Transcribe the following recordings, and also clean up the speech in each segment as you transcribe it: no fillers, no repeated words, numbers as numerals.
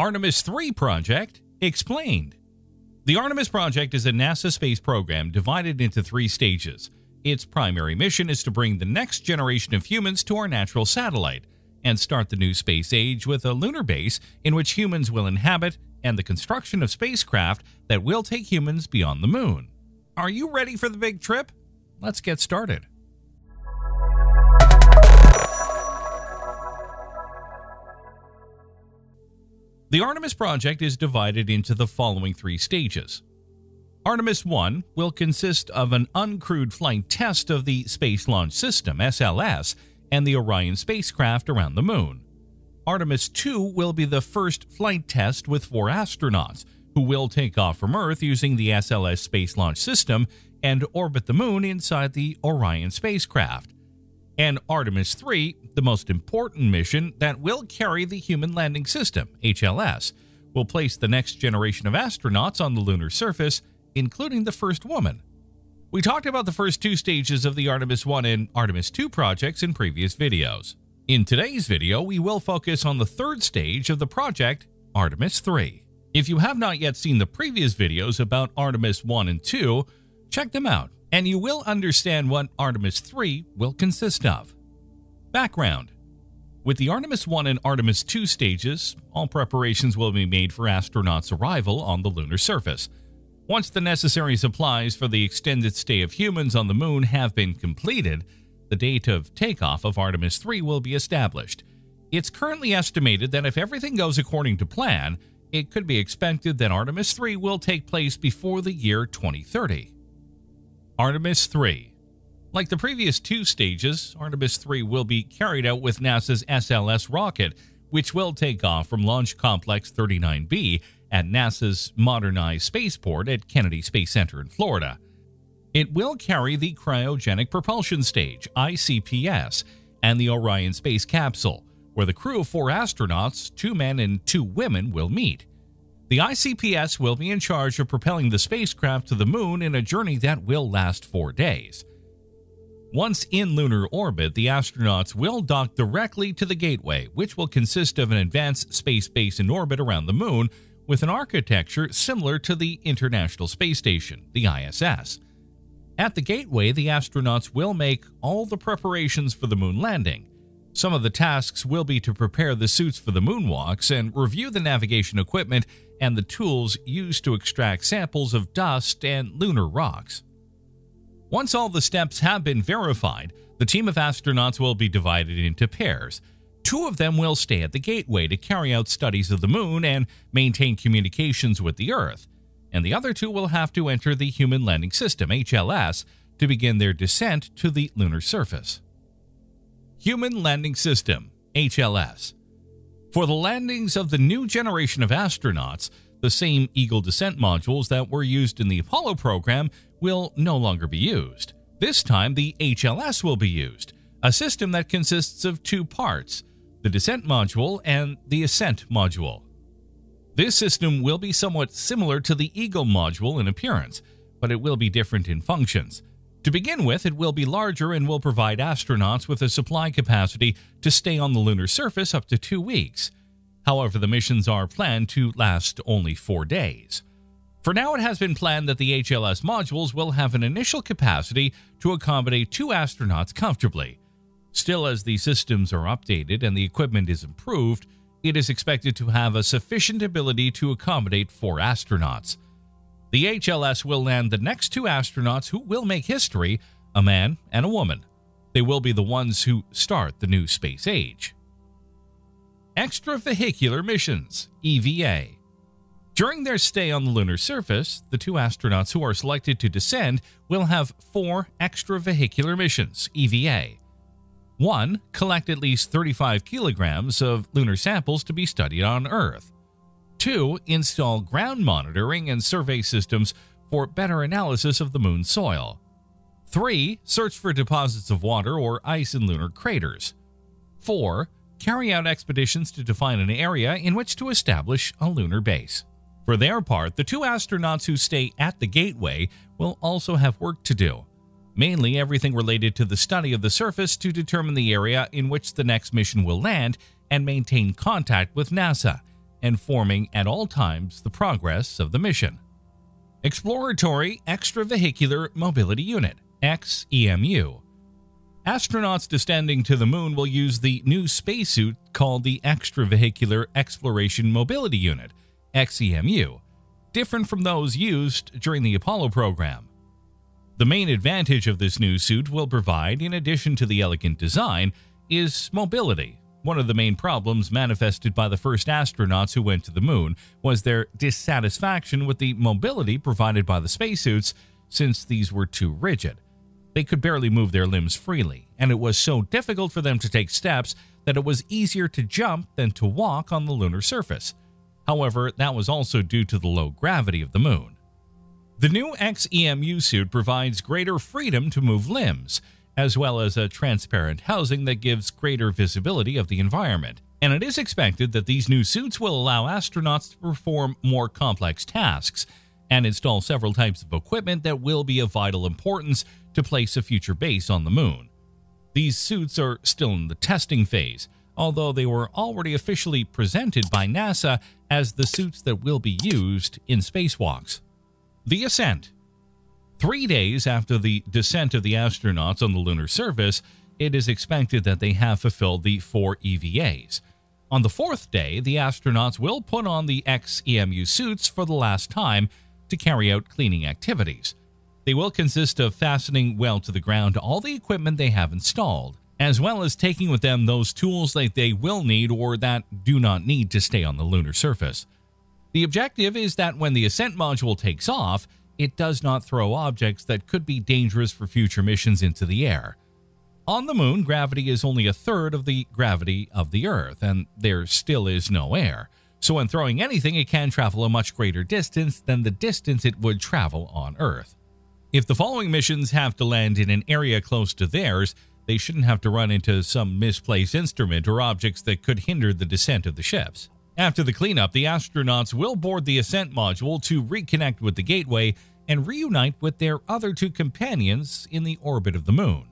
Artemis III project explained. The Artemis project is a NASA space program divided into 3 stages. Its primary mission is to bring the next generation of humans to our natural satellite and start the new space age with a lunar base in which humans will inhabit and the construction of spacecraft that will take humans beyond the moon. Are you ready for the big trip? Let's get started. The Artemis project is divided into the following 3 stages. Artemis I will consist of an uncrewed flight test of the Space Launch System, SLS, and the Orion spacecraft around the moon. Artemis II will be the first flight test with 4 astronauts, who will take off from Earth using the SLS Space Launch System and orbit the moon inside the Orion spacecraft. And Artemis III, the most important mission that will carry the Human Landing System, HLS, will place the next generation of astronauts on the lunar surface, including the first woman. We talked about the first 2 stages of the Artemis I and Artemis II projects in previous videos. In today's video, we will focus on the 3rd stage of the project, Artemis III. If you have not yet seen the previous videos about Artemis I and II, check them out, and you will understand what Artemis III will consist of. Background: with the Artemis I and Artemis II stages, all preparations will be made for astronauts' arrival on the lunar surface. Once the necessary supplies for the extended stay of humans on the moon have been completed, the date of takeoff of Artemis III will be established. It's currently estimated that if everything goes according to plan, it could be expected that Artemis III will take place before the year 2030. Artemis III. Like the previous 2 stages, Artemis III will be carried out with NASA's SLS rocket, which will take off from Launch Complex 39B at NASA's modernized spaceport at Kennedy Space Center in Florida. It will carry the Cryogenic Propulsion Stage, ICPS, and the Orion space capsule, where the crew of 4 astronauts, 2 men and 2 women, will meet. The ICPS will be in charge of propelling the spacecraft to the moon in a journey that will last 4 days. Once in lunar orbit, the astronauts will dock directly to the Gateway, which will consist of an advanced space base in orbit around the moon with an architecture similar to the International Space Station, the ISS. At the Gateway, the astronauts will make all the preparations for the moon landing. Some of the tasks will be to prepare the suits for the moonwalks and review the navigation equipment and the tools used to extract samples of dust and lunar rocks. Once all the steps have been verified, the team of astronauts will be divided into pairs. 2 of them will stay at the Gateway to carry out studies of the moon and maintain communications with the Earth, and the other 2 will have to enter the Human Landing System, HLS, to begin their descent to the lunar surface. Human Landing System, HLS. For the landings of the new generation of astronauts, the same Eagle descent modules that were used in the Apollo program will no longer be used. This time, the HLS will be used, a system that consists of 2 parts, the descent module and the ascent module. This system will be somewhat similar to the Eagle module in appearance, but it will be different in functions. To begin with, it will be larger and will provide astronauts with a supply capacity to stay on the lunar surface up to 2 weeks. However, the missions are planned to last only 4 days. For now, it has been planned that the HLS modules will have an initial capacity to accommodate 2 astronauts comfortably. Still, as the systems are updated and the equipment is improved, it is expected to have a sufficient ability to accommodate 4 astronauts. The HLS will land the next 2 astronauts who will make history, a man and a woman. They will be the ones who start the new space age. Extravehicular missions, EVA. During their stay on the lunar surface, the 2 astronauts who are selected to descend will have 4 extravehicular missions, EVA. 1. Collect at least 35 kilograms of lunar samples to be studied on Earth. 2. Install ground monitoring and survey systems for better analysis of the moon's soil. 3. Search for deposits of water or ice in lunar craters. 4. Carry out expeditions to define an area in which to establish a lunar base. For their part, the 2 astronauts who stay at the Gateway will also have work to do, mainly everything related to the study of the surface to determine the area in which the next mission will land and maintain contact with NASA, informing at all times the progress of the mission. Exploratory Extravehicular Mobility Unit, XEMU. Astronauts descending to the moon will use the new spacesuit called the Extravehicular Exploration Mobility Unit, XEMU, different from those used during the Apollo program. The main advantage of this new suit will provide, in addition to the elegant design, is mobility. One of the main problems manifested by the first astronauts who went to the moon was their dissatisfaction with the mobility provided by the spacesuits, since these were too rigid. They could barely move their limbs freely, and it was so difficult for them to take steps that it was easier to jump than to walk on the lunar surface. However, that was also due to the low gravity of the moon. The new XEMU suit provides greater freedom to move limbs, as well as a transparent housing that gives greater visibility of the environment. And it is expected that these new suits will allow astronauts to perform more complex tasks and install several types of equipment that will be of vital importance to place a future base on the moon. These suits are still in the testing phase, although they were already officially presented by NASA as the suits that will be used in spacewalks. The ascent. 3 days after the descent of the astronauts on the lunar surface, it is expected that they have fulfilled the 4 EVAs. On the 4th day, the astronauts will put on the XEMU suits for the last time to carry out cleaning activities. They will consist of fastening well to the ground all the equipment they have installed, as well as taking with them those tools that they will need or that do not need to stay on the lunar surface. The objective is that when the ascent module takes off, it does not throw objects that could be dangerous for future missions into the air. On the moon, gravity is only a third of the gravity of the Earth, and there still is no air. So when throwing anything, it can travel a much greater distance than the distance it would travel on Earth. If the following missions have to land in an area close to theirs, they shouldn't have to run into some misplaced instrument or objects that could hinder the descent of the ships. After the cleanup, the astronauts will board the ascent module to reconnect with the Gateway and reunite with their other 2 companions in the orbit of the moon.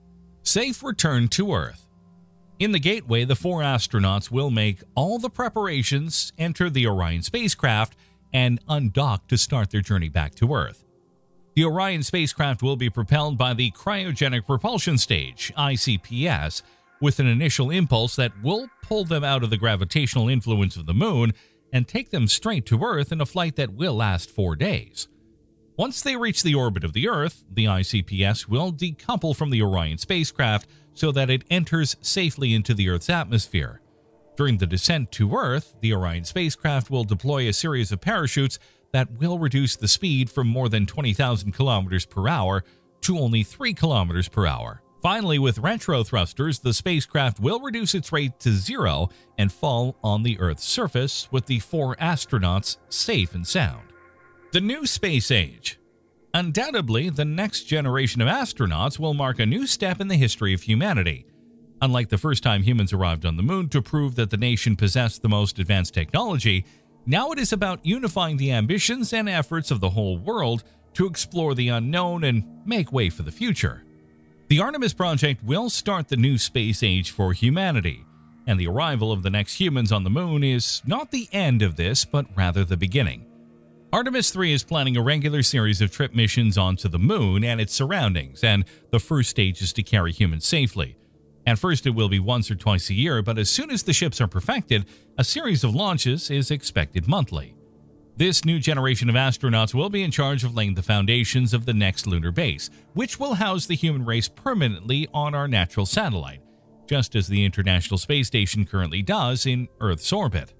Safe return to Earth. In the Gateway, the 4 astronauts will make all the preparations, enter the Orion spacecraft, and undock to start their journey back to Earth. The Orion spacecraft will be propelled by the Cryogenic Propulsion Stage, ICPS, with an initial impulse that will pull them out of the gravitational influence of the moon and take them straight to Earth in a flight that will last 4 days. Once they reach the orbit of the Earth, the ICPS will decouple from the Orion spacecraft so that it enters safely into the Earth's atmosphere. During the descent to Earth, the Orion spacecraft will deploy a series of parachutes that will reduce the speed from more than 20,000 kilometers per hour to only 3 kilometers per hour. Finally, with retro thrusters, the spacecraft will reduce its rate to 0 and fall on the Earth's surface with the 4 astronauts safe and sound. The new space age. Undoubtedly, the next generation of astronauts will mark a new step in the history of humanity. Unlike the first time humans arrived on the moon to prove that the nation possessed the most advanced technology, now it is about unifying the ambitions and efforts of the whole world to explore the unknown and make way for the future. The Artemis project will start the new space age for humanity, and the arrival of the next humans on the moon is not the end of this, but rather the beginning. Artemis 3 is planning a regular series of trip missions onto the moon and its surroundings, and the first stage is to carry humans safely. At first, it will be once or twice a year, but as soon as the ships are perfected, a series of launches is expected monthly. This new generation of astronauts will be in charge of laying the foundations of the next lunar base, which will house the human race permanently on our natural satellite, just as the International Space Station currently does in Earth's orbit.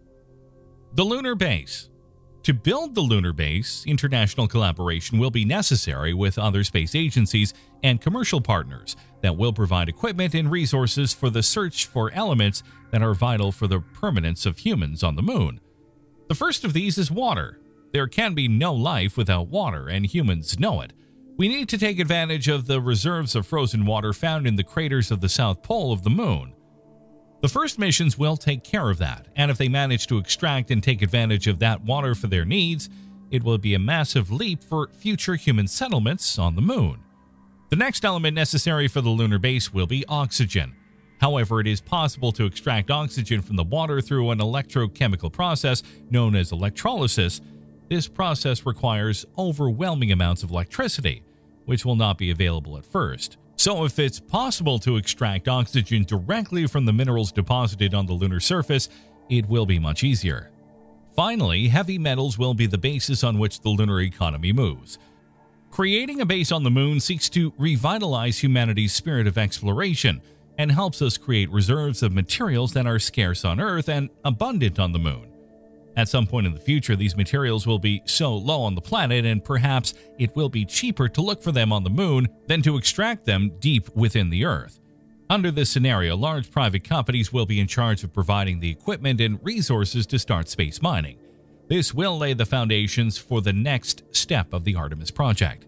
The lunar base. To build the lunar base, international collaboration will be necessary with other space agencies and commercial partners that will provide equipment and resources for the search for elements that are vital for the permanence of humans on the moon. The first of these is water. There can be no life without water, and humans know it. We need to take advantage of the reserves of frozen water found in the craters of the south pole of the moon. The first missions will take care of that, and if they manage to extract and take advantage of that water for their needs, it will be a massive leap for future human settlements on the moon. The next element necessary for the lunar base will be oxygen. However, it is possible to extract oxygen from the water through an electrochemical process known as electrolysis. This process requires overwhelming amounts of electricity, which will not be available at first. So if it's possible to extract oxygen directly from the minerals deposited on the lunar surface, it will be much easier. Finally, heavy metals will be the basis on which the lunar economy moves. Creating a base on the moon seeks to revitalize humanity's spirit of exploration and helps us create reserves of materials that are scarce on Earth and abundant on the moon. At some point in the future, these materials will be so low on the planet, and perhaps it will be cheaper to look for them on the moon than to extract them deep within the Earth. Under this scenario, large private companies will be in charge of providing the equipment and resources to start space mining. This will lay the foundations for the next step of the Artemis project.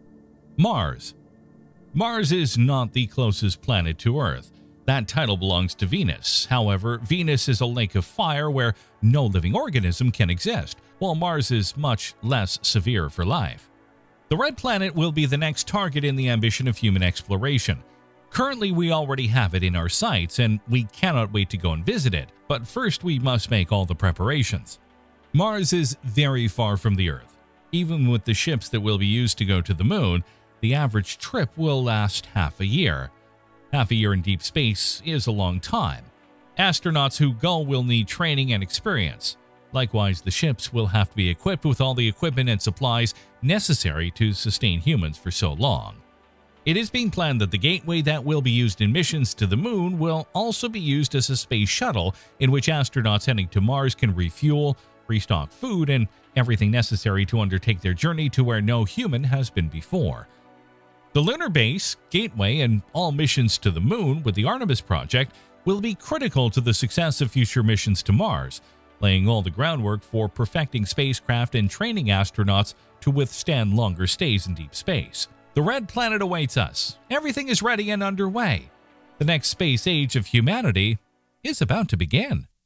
Mars. Mars is not the closest planet to Earth. That title belongs to Venus. However, Venus is a lake of fire where no living organism can exist, while Mars is much less severe for life. The Red Planet will be the next target in the ambition of human exploration. Currently, we already have it in our sights, and we cannot wait to go and visit it, but first we must make all the preparations. Mars is very far from the Earth. Even with the ships that will be used to go to the moon, the average trip will last half a year. Half a year in deep space is a long time. Astronauts who go will need training and experience. Likewise, the ships will have to be equipped with all the equipment and supplies necessary to sustain humans for so long. It is being planned that the gateway that will be used in missions to the moon will also be used as a space shuttle in which astronauts heading to Mars can refuel, restock food, and everything necessary to undertake their journey to where no human has been before. The lunar base, gateway, and all missions to the moon with the Artemis project will be critical to the success of future missions to Mars, laying all the groundwork for perfecting spacecraft and training astronauts to withstand longer stays in deep space. The Red Planet awaits us. Everything is ready and underway. The next space age of humanity is about to begin.